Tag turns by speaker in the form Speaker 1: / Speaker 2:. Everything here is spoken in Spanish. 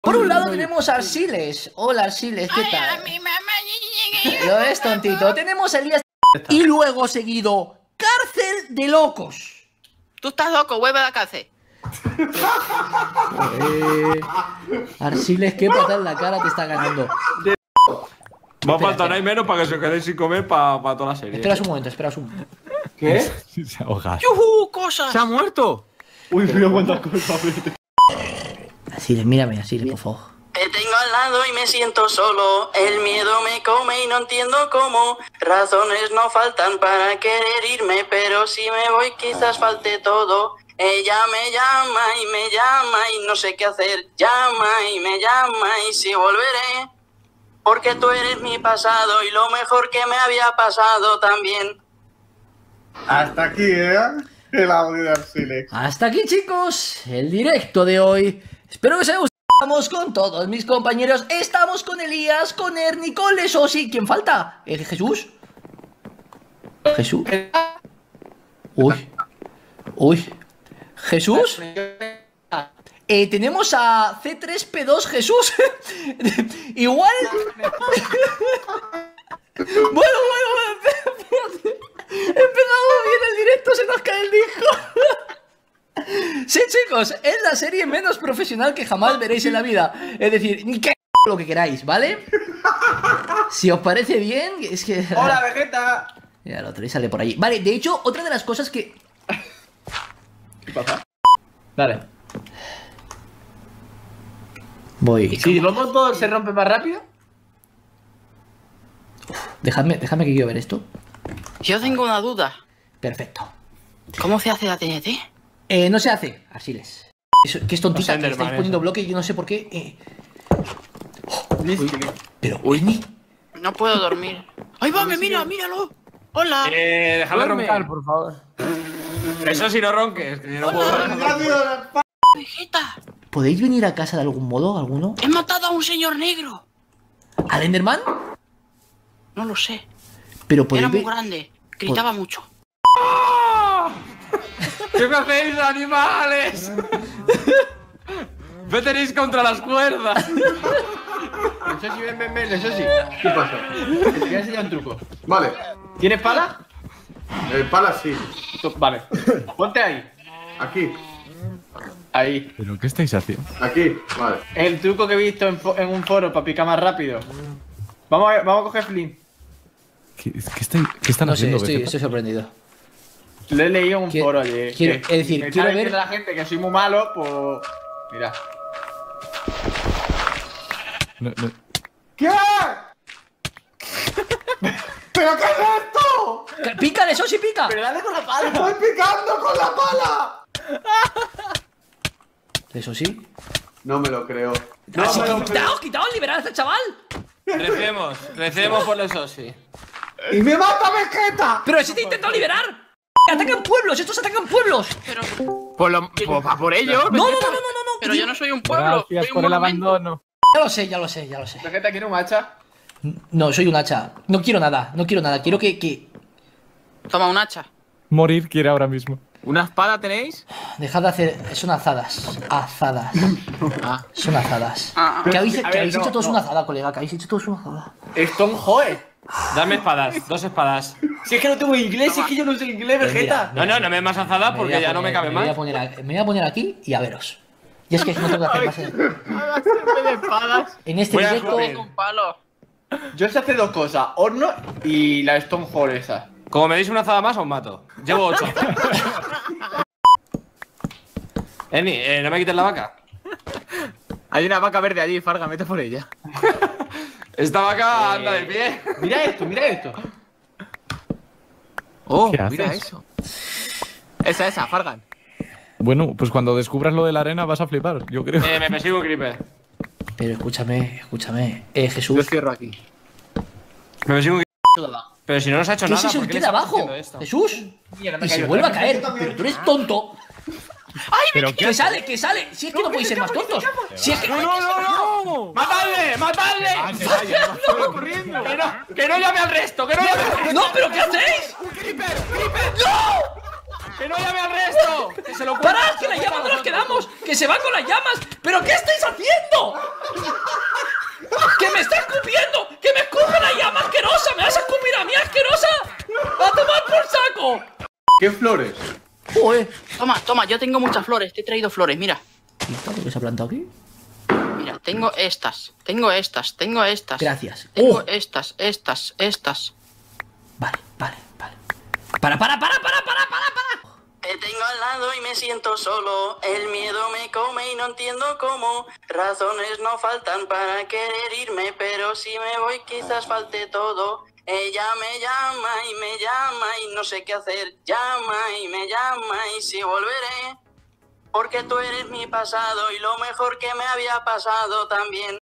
Speaker 1: Por un lado tenemos a Arsiles. Hola Arsiles, ¿qué tal? Lo es, tontito. Tenemos a Elías. Y luego seguido, cárcel de locos.
Speaker 2: Tú estás loco, vuelve a la cárcel.
Speaker 1: Arsiles, qué patada en la cara te está ganando.
Speaker 3: Va a faltar ahí menos para que se quedéis sin comer para toda la serie.
Speaker 1: Esperas un momento, esperas un momento.
Speaker 4: ¿Qué?
Speaker 5: Se ahoga.
Speaker 2: ¡Yujú! ¡Cosas!
Speaker 4: ¿Se ha muerto?
Speaker 3: Uy, mira cuántas cosas.
Speaker 1: Arsiles, mírame, Arsiles, por favor.
Speaker 2: Te tengo al lado y me siento solo. El miedo me come y no entiendo cómo. Razones no faltan para querer irme, pero si me voy quizás falte todo. Ella me llama y no sé qué hacer. Llama y si volveré. Porque tú eres mi pasado y lo mejor que me había pasado también.
Speaker 6: Hasta aquí, el audio de Arsiles.
Speaker 1: Hasta aquí, chicos, el directo de hoy. Espero que os haya gustado. Estamos con todos mis compañeros. Estamos con Elías, con Ernie, con Lesosi. ¿Quién falta? ¿El Jesús? ¿Jesús? Uy. ¿Jesús? Tenemos a C3P2 Jesús. Igual. Bueno. Espérate. Empezamos bien el directo, se nos cae el disco. Sí, chicos, es la serie menos profesional que jamás veréis en la vida. Es decir, ni que lo que queráis, ¿vale? Si os parece bien, es que...
Speaker 4: ¡Hola, Vegeta!
Speaker 1: Ya, lo tenéis, sale por allí. Vale, de hecho, otra de las cosas que...
Speaker 4: ¿Qué pasa? Dale.
Speaker 1: Voy.
Speaker 4: Si vamos todos, ¿se rompe más rápido?
Speaker 1: Dejadme que quiero ver esto.
Speaker 2: Yo tengo una duda.
Speaker 1: Perfecto.
Speaker 2: ¿Cómo se hace la TNT?
Speaker 1: No se hace, Arsiles. Que es tontita, que estáis poniendo bloque y yo no sé por qué. Pero, Ernie.
Speaker 2: No puedo dormir. ¡Ay, va, míralo! ¡Hola!
Speaker 3: Déjame roncar, por favor. Eso si no ronques, que yo no puedo.
Speaker 2: ¡Vegeta!
Speaker 1: ¿Podéis venir a casa de algún modo, alguno?
Speaker 2: ¡He matado a un señor negro!
Speaker 1: ¿Al Enderman?
Speaker 2: No lo sé.
Speaker 1: Pero
Speaker 2: Era
Speaker 1: podéis
Speaker 2: muy
Speaker 1: ver...
Speaker 2: grande. Gritaba mucho.
Speaker 3: ¿Qué me hacéis, animales? Veteréis contra las cuerdas.
Speaker 4: Eso sí, ven, eso sí. ¿Qué pasó? Te voy a enseñar un truco.
Speaker 6: Vale,
Speaker 4: ¿Tienes pala?
Speaker 6: pala sí.
Speaker 4: Vale. Ponte ahí.
Speaker 6: Aquí,
Speaker 4: Ahí.
Speaker 5: ¿Pero qué estáis haciendo?
Speaker 6: aquí, vale.
Speaker 4: El truco que he visto en un foro para picar más rápido. Vamos a coger Flint.
Speaker 5: ¿Qué están
Speaker 1: No sé,
Speaker 5: haciendo,
Speaker 1: estoy
Speaker 5: Vegeta?
Speaker 1: sorprendido.
Speaker 4: Lo he leído en un
Speaker 1: Quiero-
Speaker 4: foro ayer.
Speaker 1: quiero-
Speaker 4: que
Speaker 1: es decir,
Speaker 4: me
Speaker 1: quiero
Speaker 4: está
Speaker 1: ver-
Speaker 4: diciendo la gente que soy muy malo, pues... Mira.
Speaker 5: No.
Speaker 6: ¿Qué? ¿Pero qué es esto?
Speaker 1: ¡Pícale, Sosi, pica!
Speaker 4: ¡Pero dale con la pala!
Speaker 6: ¡Estoy picando con la pala!
Speaker 1: Eso sí.
Speaker 6: No me lo creo. No
Speaker 1: Así
Speaker 6: me
Speaker 1: que
Speaker 6: lo creo.
Speaker 1: quitaos, liberad a este chaval.
Speaker 3: Recemos por eso, sí.
Speaker 6: ¡Y me mata Vegeta!
Speaker 1: Pero si te he intentado liberar. ¡Atacan pueblos! ¡Estos atacan pueblos!
Speaker 2: Pero,
Speaker 4: Por ello.
Speaker 1: No.
Speaker 2: pero yo no soy un pueblo.
Speaker 5: Gracias
Speaker 2: soy un
Speaker 5: por el
Speaker 2: monumento.
Speaker 5: abandono.
Speaker 1: Ya lo sé.
Speaker 4: Vegeta quiere un hacha.
Speaker 1: No, soy un hacha. No quiero nada. Quiero que...
Speaker 2: Toma un hacha.
Speaker 5: Morir quiere ahora mismo.
Speaker 4: ¿Una espada tenéis?
Speaker 1: Dejad de hacer... Son azadas. Azadas. Son azadas.
Speaker 2: Ah,
Speaker 1: ¿Qué habéis,
Speaker 4: A
Speaker 1: que
Speaker 4: ver,
Speaker 1: habéis
Speaker 4: no,
Speaker 1: hecho todos
Speaker 4: no.
Speaker 1: una azada, colega? Que habéis hecho todos una azada.
Speaker 4: Stone Joe.
Speaker 3: Dame espadas, 2 espadas.
Speaker 4: Si es que no tengo inglés, si es que yo no sé inglés, Vegeta.
Speaker 1: Mira.
Speaker 3: No me des más azada porque ya no me cabe
Speaker 1: Me
Speaker 3: más.
Speaker 1: voy a poner aquí y a veros. Y es que no tengo que hacer más
Speaker 4: de espadas.
Speaker 1: en este
Speaker 3: Voy a
Speaker 1: directo.
Speaker 3: joder.
Speaker 2: con palo.
Speaker 4: Yo sé hacer dos cosas, horno y la Stone Joe esa.
Speaker 3: Como me deis una azada más, os mato. Llevo 8. Eni, ¿no me quites la vaca?
Speaker 4: Hay una vaca verde allí, Farga, mete por ella.
Speaker 3: Esta vaca anda de pie.
Speaker 4: Mira esto. Oh,
Speaker 5: ¿Qué
Speaker 4: mira
Speaker 5: haces?
Speaker 4: eso. Esa, Fargan.
Speaker 5: Bueno, pues cuando descubras lo de la arena vas a flipar, yo creo.
Speaker 3: Me persigue un creeper.
Speaker 1: Pero escúchame.
Speaker 4: Yo
Speaker 1: Jesús.
Speaker 4: cierro aquí.
Speaker 3: Me persigue un creeper. Pero si no nos ha hecho
Speaker 1: ¿Qué es
Speaker 3: nada,
Speaker 1: eso
Speaker 3: ¿por
Speaker 1: que
Speaker 3: qué le
Speaker 1: queda
Speaker 3: estamos
Speaker 1: abajo?
Speaker 3: haciendo esto?
Speaker 1: Jesús.
Speaker 4: Mira, me
Speaker 1: Y se
Speaker 4: cayó
Speaker 1: vuelve a
Speaker 4: otra.
Speaker 1: caer. Pero tú eres tonto.
Speaker 3: ¿Pero
Speaker 1: Que sale. Si es que no podéis ser más tontos. Si es que.
Speaker 3: ¡No! ¡Matadle! ¡Que no llame al resto! ¡Que no llame al resto!
Speaker 1: ¡No, pero qué hacéis!
Speaker 3: ¡Que no llame al resto! ¡Que se lo cuente!
Speaker 1: ¡Parad! ¡Que las llamas no las quedamos! ¡Que se van con las llamas! ¿Pero qué estáis haciendo? ¡Que me está escupiendo! ¡Que me escupe la llama asquerosa! ¿Me vas a escupir a mí, asquerosa? ¡A tomar por saco!
Speaker 6: ¿Qué flores?
Speaker 1: Joder.
Speaker 2: Toma, yo tengo muchas flores. Te he traído flores, mira.
Speaker 1: ¿Y todo que se ha plantado aquí?
Speaker 2: Mira, tengo estas.
Speaker 1: Gracias.
Speaker 2: Tengo estas.
Speaker 1: Vale. Para.
Speaker 2: Te tengo al lado y me siento solo. El miedo me come y no entiendo cómo. Razones no faltan para querer irme, pero si me voy quizás falte todo. Ella me llama y no sé qué hacer. Llama y si volveré. Porque tú eres mi pasado y lo mejor que me había pasado también.